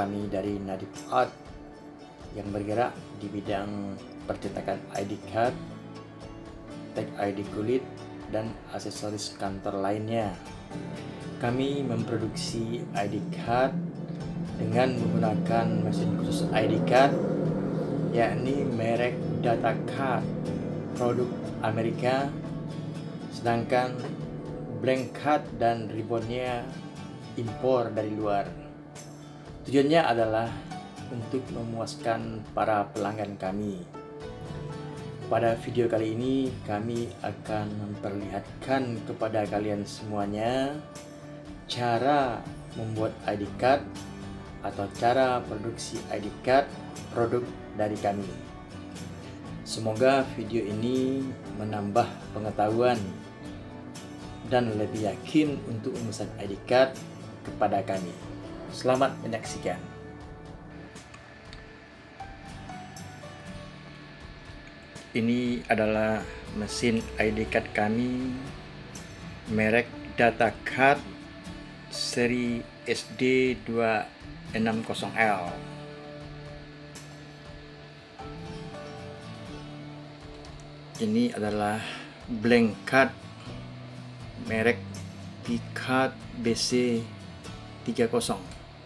kami dari Nadif Art yang bergerak di bidang percetakan ID card, tag ID kulit, dan aksesoris kantor lainnya. Kami memproduksi ID card dengan menggunakan mesin khusus ID card, yakni merek Data Card, produk Amerika, sedangkan blank card dan ribbonnya impor dari luar. Tujuannya adalah untuk memuaskan para pelanggan kami. Pada video kali ini kami akan memperlihatkan kepada kalian semuanya cara membuat ID card atau cara produksi ID card produk dari kami. Semoga video ini menambah pengetahuan dan lebih yakin untuk memesan ID card kepada kami. Selamat menyaksikan. Ini adalah mesin ID card kami merek Data Card seri SD260L. Ini adalah blank card merek Picard BC30,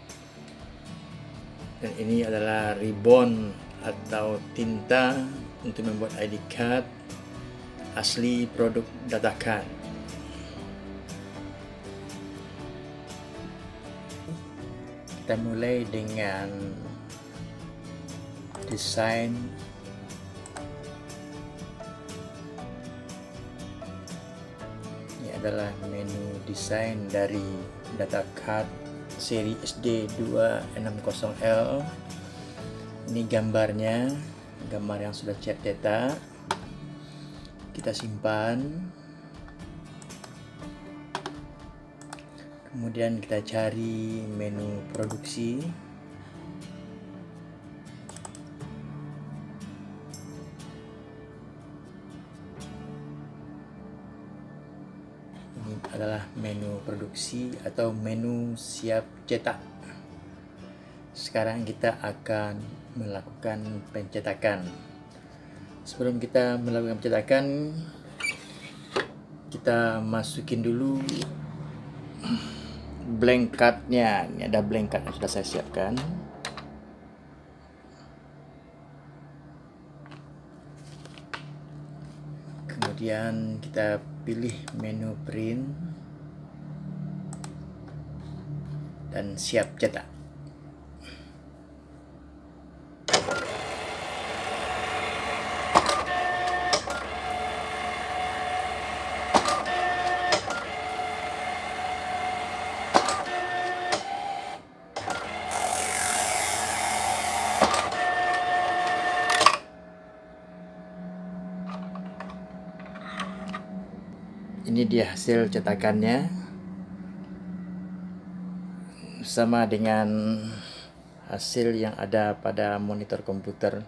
dan ini adalah ribbon atau tinta untuk membuat ID card asli produk Data Card. Kita mulai dengan desain adalah menu desain dari Data Card seri SD260L. Ini gambarnya, gambar yang sudah siap cetak. Kita simpan, kemudian kita cari menu produksi. Ini adalah menu produksi atau menu siap cetak. Sekarang kita akan melakukan pencetakan. Sebelum kita melakukan pencetakan, kita masukin dulu blank cardnya. Ini ada blank card yang sudah saya siapkan. Kemudian kita pilih menu print dan siap cetak. Ini dia hasil cetakannya, sama dengan hasil yang ada pada monitor komputer.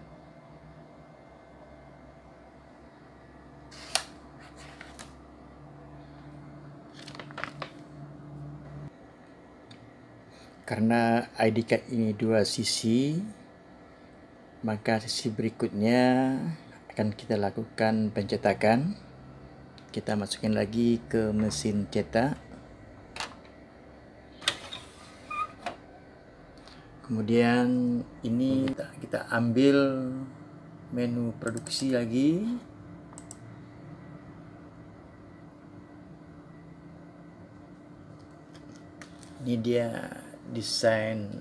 Karena ID card ini dua sisi, maka sisi berikutnya akan kita lakukan pencetakan. Kita masukin lagi ke mesin cetak. Kemudian ini kita ambil menu produksi lagi. Ini dia desain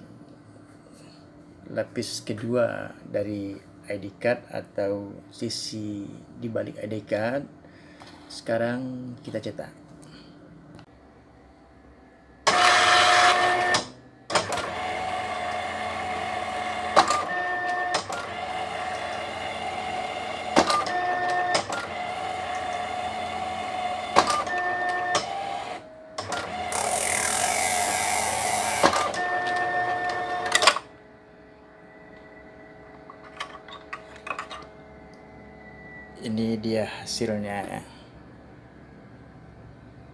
lapis kedua dari ID card atau sisi di balik ID card. Sekarang kita cetak. Ini dia hasilnya.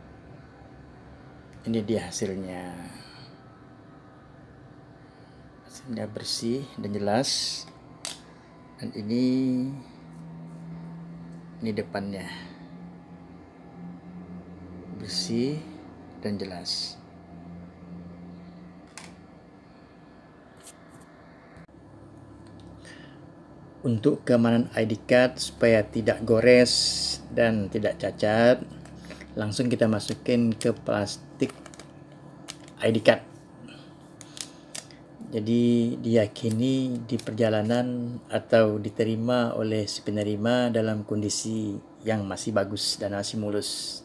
Ini dia hasilnya. Dia bersih dan jelas. Dan ini depannya, bersih dan jelas. Untuk keamanan ID card supaya tidak gores dan tidak cacat, langsung kita masukin ke plastik ID card. Jadi diyakini di perjalanan atau diterima oleh si penerima dalam kondisi yang masih bagus dan masih mulus.